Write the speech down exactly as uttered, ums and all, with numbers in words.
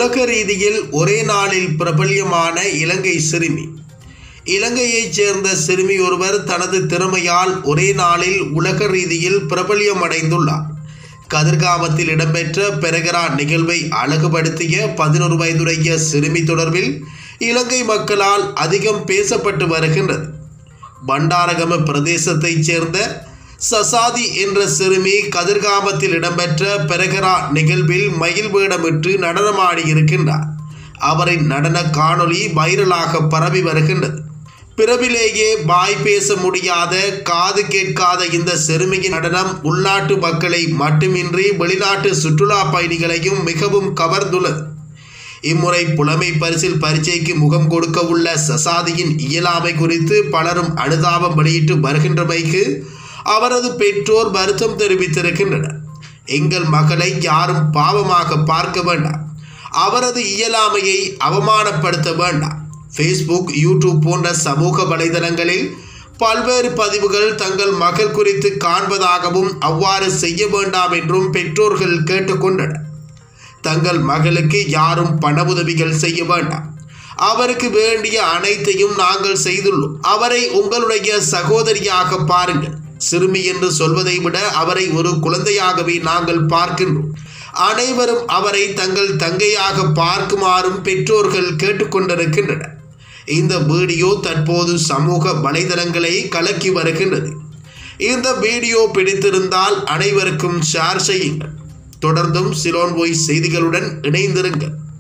உலக ரீதியில் ஒரே நாளில் பிரபல்யமான இலங்கை சிறுமி. இலங்கையைச் சேர்ந்த சிறுமி ஒருவர் தனது திறமையால் ஒரே நாளில் உலக ரீதியில் பிரபல்யமடைந்துள்ளார். கதிர்காமத்தில் இடம்பெற்ற பெரகரா நிகழ்வை அழகுபடுத்திய பதினொரு வயதுடைய சிறுமி தொடர்பில் இலங்கை மக்களால் அதிகம் பேசப்பட்டு வருகின்றது. பண்டாரகம பிரதேசத்தைச் சேர்ந்த சசாதி என்ற சிறுமி கதிர்காமத்தில் இடம்பெற்ற பெரகரா நிகழ்வில் மயில் வேடமிட்டு நடனமாடியிருக்கின்றார். அவரின் நடன காணொளி வைரலாக பரவி வருகின்றது. பிறவிலேயே வாய் பேச முடியாத, காது கேட்காத இந்த சிறுமியின் நடனம் உள்நாட்டு மக்களை மட்டுமின்றி வெளிநாட்டு சுற்றுலா பயணிகளையும் மிகவும் கவர்ந்துள்ளது. இம்முறை புலமை பரிசில் பரீட்சைக்கு முகம் கொடுக்க உள்ள சசாதியின் இயலாமை குறித்து பலரும் அனுதாபம் வெளியிட்டு வருகின்றமைக்கு அவரது பெற்றோர் வருத்தம் தெரிவித்திருக்கின்றனர். எங்கள் மகளை யாரும் பாவமாக பார்க்க வேண்டாம், அவரது இயலாமையை அவமானப்படுத்த வேண்டாம். ஃபேஸ்புக், யூடியூப் போன்ற சமூக வலைதளங்களில் பல்வேறு பதிவுகள் தங்கள் மகள் குறித்து காண்பதாகவும் அவ்வாறு செய்ய வேண்டாம் என்றும் பெற்றோர்கள் கேட்டுக்கொண்டனர். தங்கள் மகளுக்கு யாரும் பண உதவிகள் செய்ய வேண்டாம், அவருக்கு வேண்டிய அனைத்தையும் நாங்கள் செய்துள்ளோம். அவரை உங்களுடைய சகோதரியாக பாருங்கள். சிறுமி என்று சொல்வதை விட அவரை ஒரு குழந்தையாகவே நாங்கள் பார்க்கின்றோம். அனைவரும் அவரை தங்கள் தங்கையாக பார்க்குமாறும் பெற்றோர்கள் கேட்டுக்கொண்டிருக்கின்றனர். இந்த வீடியோ தற்போது சமூக வலைதளங்களை கலக்கி வருகின்றது. இந்த வீடியோ பிடித்திருந்தால் அனைவருக்கும் ஷேர் செய்யுங்கள். தொடர்ந்தும் சிலோன் வாய்ஸ் செய்திகளுடன் இணைந்திருங்கள்.